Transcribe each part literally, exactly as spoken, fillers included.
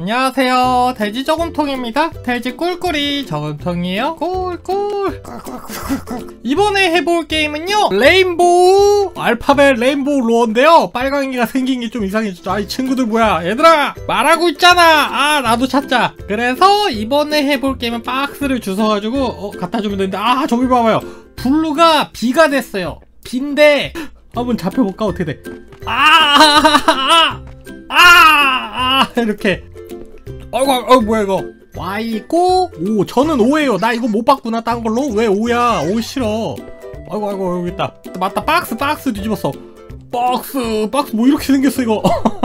안녕하세요, 돼지 저금통입니다. 돼지 꿀꿀이 저금통이에요. 꿀꿀. 이번에 해볼 게임은요, 레인보우 알파벳 레인보우 로어인데요, 빨강이가 생긴 게 좀 이상해졌죠. 아, 이 친구들 뭐야, 얘들아 말하고 있잖아. 아, 나도 찾자. 그래서 이번에 해볼 게임은 박스를 주워가지고 어 갖다 주면 되는데, 아, 저기 봐봐요, 블루가 B가 됐어요. B인데 한번 잡혀볼까? 어떻게 돼? 아, 아, 아, 아, 아, 이렇게. 어이구, 어이구, 뭐야 이거. Y고 오. 저는 오예요. 나 이거 못 봤구나, 딴 걸로. 왜 오야? 오 싫어. 아이고, 아이고, 여기 있다. 맞다, 박스, 박스 뒤집었어. 박스, 박스 뭐 이렇게 생겼어 이거.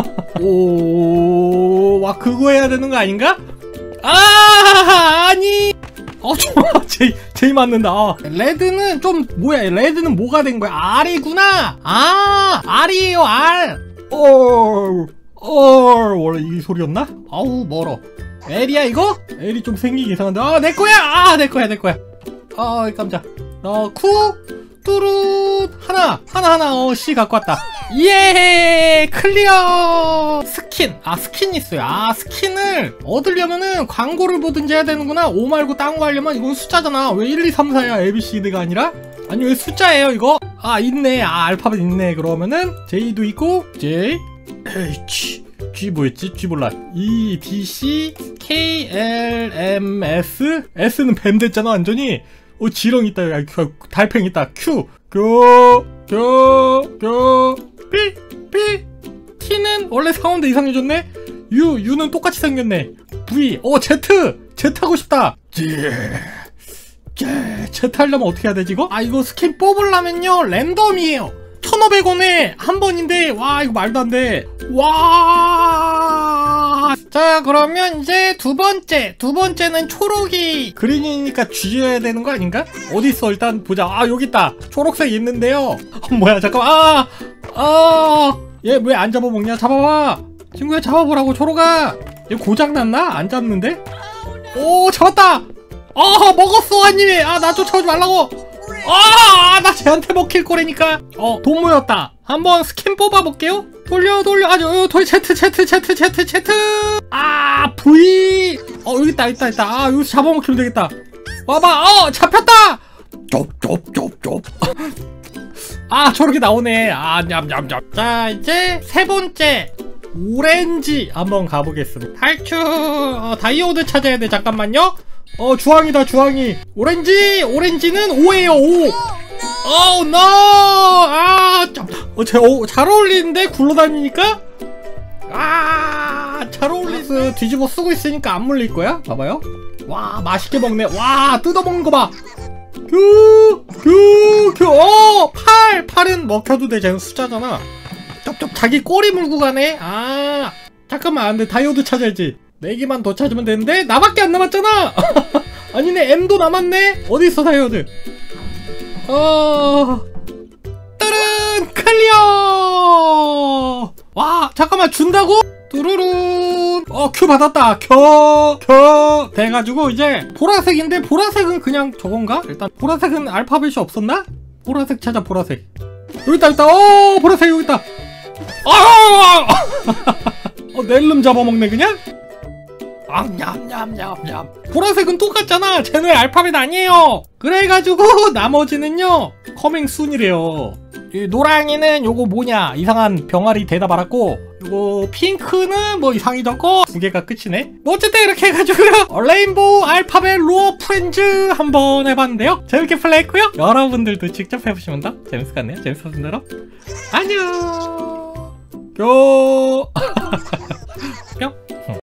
오, 와, 그거 해야 되는 거 아닌가? 아, 아니. 어, 좋아. 제이, 제이 맞는다. 아, 레드는 좀, 뭐야, 레드는 뭐가 된 거야? R이구나. 아, R이에요, R. 어, 어, 원래 이 소리였나? 아우, 멀어. L이야, 이거? L이 좀 생기기 이상한데. 아, 내 거야! 아, 내 거야, 내 거야. 아, 깜짝. 어, 쿠, 뚜루, 하나, 하나, 하나, 어, C 갖고 왔다. 예! 클리어! 스킨. 아, 스킨 있어요. 아, 스킨을 얻으려면은 광고를 보든지 해야 되는구나. 오 말고 딴 거 하려면 이건 숫자잖아. 왜 일, 이, 삼, 사야? 에이비씨디가 아니라? 아니, 왜 숫자예요, 이거? 아, 있네. 아, 알파벳 있네. 그러면은, J도 있고, J, H, G 뭐였지? G 몰라. E, D, C, K, L, M, S? S는 뱀 됐잖아, 완전히. 어, 지렁 있다. 야, 달팽이 있다. Q, 교, 교, 교, P, P. T는 원래 상어인데 이상해졌네? U, U는 똑같이 생겼네. V, 어, Z! Z 하고 싶다. Z, Z, Z 하려면 어떻게 해야 되지, 이거? 아, 이거 스킨 뽑으려면요, 랜덤이에요. 천오백 원에 한 번인데, 와, 이거 말도 안 돼. 와. 자, 그러면 이제 두 번째. 두 번째는 초록이 그린이니까 쥐어야 되는 거 아닌가? 어딨어? 일단 보자. 아, 여기 있다. 초록색 있는데요. 어, 뭐야, 잠깐만. 아, 아, 얘 왜 안 잡아먹냐? 잡아봐. 친구야, 잡아보라고, 초록아. 얘 고장났나? 안 잡는데? 오, 잡았다. 아, 먹었어, 한 입에. 아, 나 쫓아오지 말라고. 아, 나 쟤한테 먹힐 거라니까. 어, 돈 모였다. 한번 스킨 뽑아볼게요. 돌려, 돌려. 아주, 어, 돌, Z, Z, Z, Z, Z. 아, V. 어, 여기 있다, 있다, 있다. 아, 여기서 잡아먹히면 되겠다. 와봐. 어, 잡혔다. 쩝, 쩝, 쩝, 쩝. 아, 저렇게 나오네. 아, 냠냠냠. 자, 이제 세 번째. 오렌지 한번 가보겠습니다. 탈출. 어, 다이오드 찾아야 돼. 잠깐만요. 어, 주황이다, 주황이. 오렌지! 오렌지는 오예요, 오! 어우, 노! 아, 참. 어, 제, 어, 잘 어울리는데? 굴러다니니까? 아, 잘 어울리서 뒤집어 쓰고 있으니까 안 물릴 거야? 봐봐요. 와, 맛있게 먹네. 와, 뜯어먹는 거 봐. 큐! 큐! 큐! 어! 팔! 팔은 먹혀도 돼. 쟤는 숫자잖아. 쩝쩝, 자기 꼬리 물고 가네? 아, 잠깐만. 안 돼. 다이오드 찾아야지. 네 개만 더 찾으면 되는데 나밖에 안 남았잖아. 아니네, M도 남았네. 어디 있어, 다이오드? 어, 따른 클리어. 와, 잠깐만, 준다고? 뚜루룬. 어, Q 받았다. 켜, 켜. 돼가지고 이제 보라색인데, 보라색은 그냥 저건가? 일단 보라색은 알파벳이 없었나? 보라색 찾아, 보라색. 여기 있다, 있다. 어, 보라색 여기 있다. 아, 어, 낼름 잡아먹네 그냥. 아, 냠냠냠냠. 보라색은 똑같잖아. 쟤네 알파벳 아니에요. 그래가지고 나머지는요, 커밍 순이래요. 이 노랑이는 요거 뭐냐, 이상한 병아리 대답 알았고, 요거 핑크는 뭐 이상해졌고, 두 개가 끝이네. 뭐 어쨌든 이렇게 해가지고요, 레인보우 알파벳 로어 프렌즈 한번 해봤는데요, 재밌게 플레이했고요. 여러분들도 직접 해보시면 더 재밌을 것 같네요. 재밌었나요? 안녕. 교